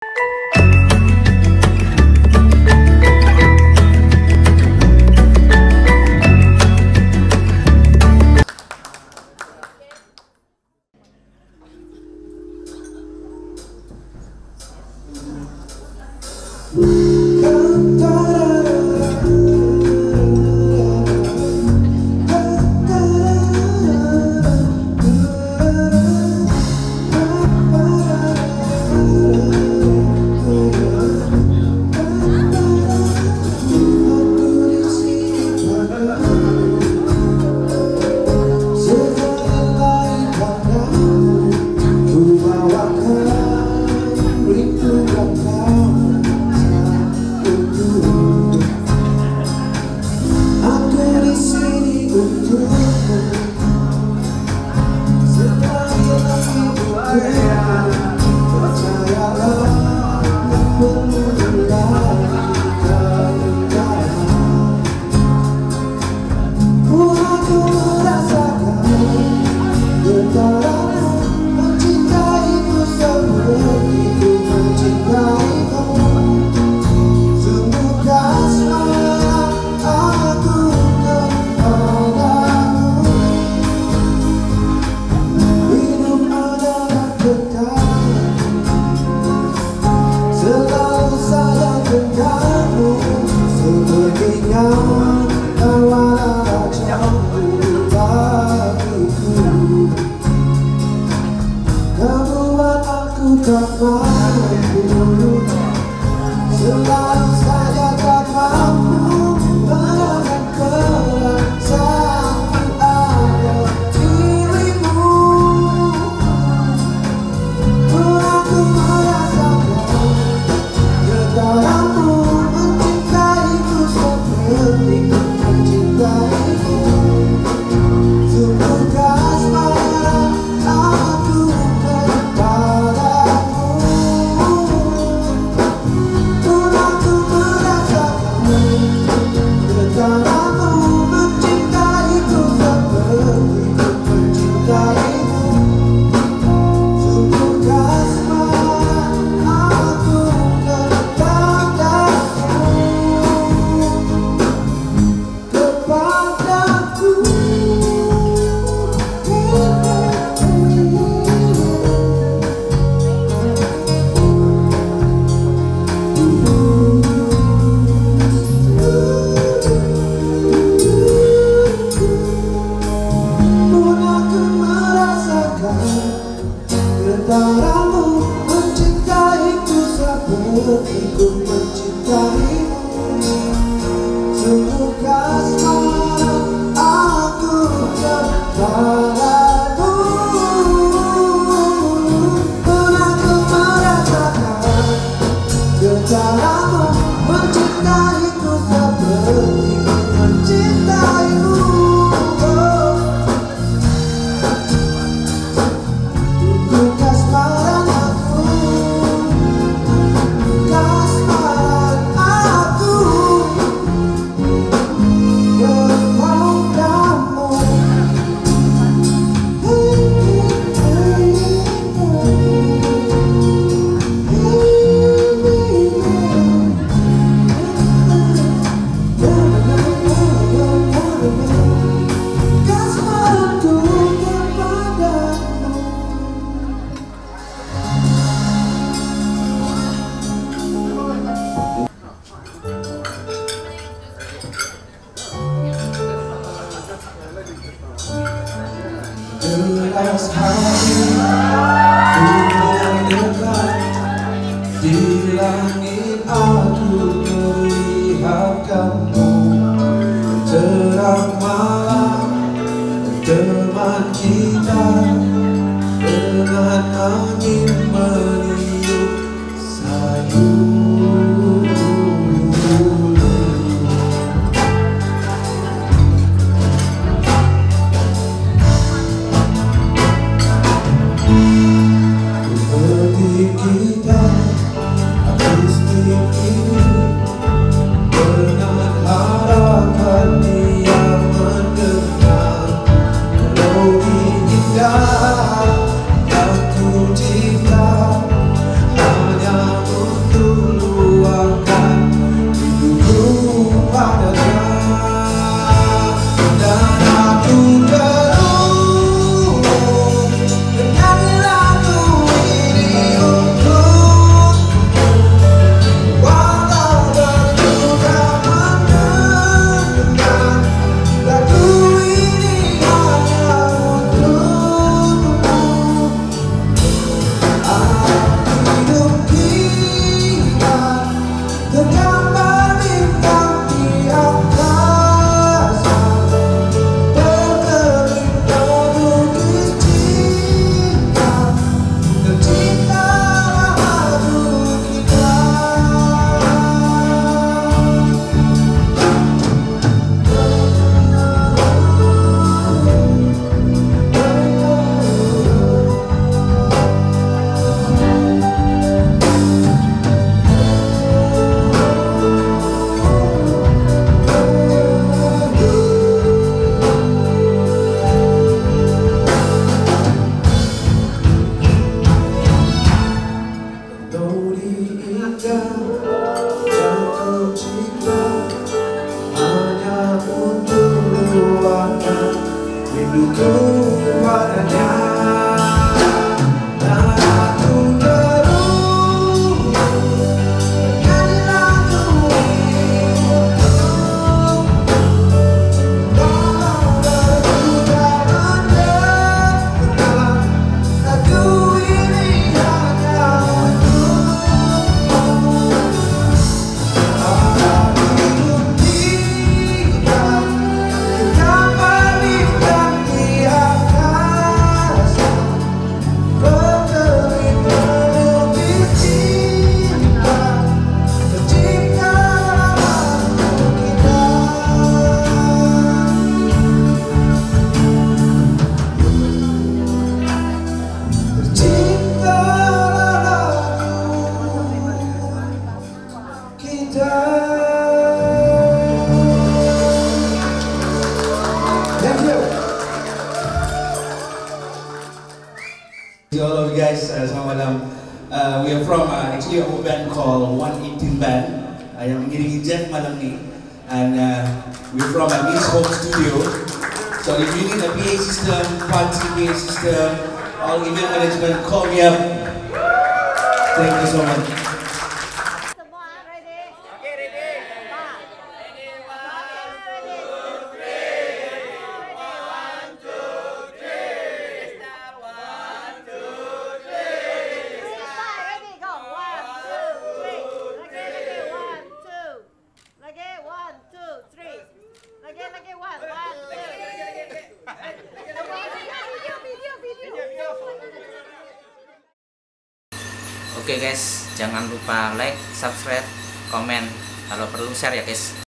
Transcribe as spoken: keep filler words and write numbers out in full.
Jelas hari ku mendekat, di langit aku melihat kamu. Terang malam teman kita, dengan angin meniup sayur. Kita habis mimpi rinduku padanya. Dan aku terus menyanyi lagu itu, walau berjuta mendengar lagu ini hanya untukmu. Ada hidup kita yang berikan di angkasa, berkelip melukis cinta, tercipta lagu kita. Tercipta lagu kita. Thank you. All of you guys, uh, selamat malam. Uh, we are from uh, actually a band called one eighteen Band. Uh, yang mengiringi Jeff malam ni, and uh, we're from a Miss Home Studio. So if you need a P A system, party P A system, all event management, call me up. Thank you so much. Semua ready? Okay, ready. One. Ready, one, two, three. One, two, three. One, two, three. Ready, go. One, two, three. Lagi, lagi. One, two. Lagi, one, two, three. Lagi, lagi. One, one, two. Video, video, video. Oke guys, jangan lupa like, subscribe, komen, kalau perlu share ya guys.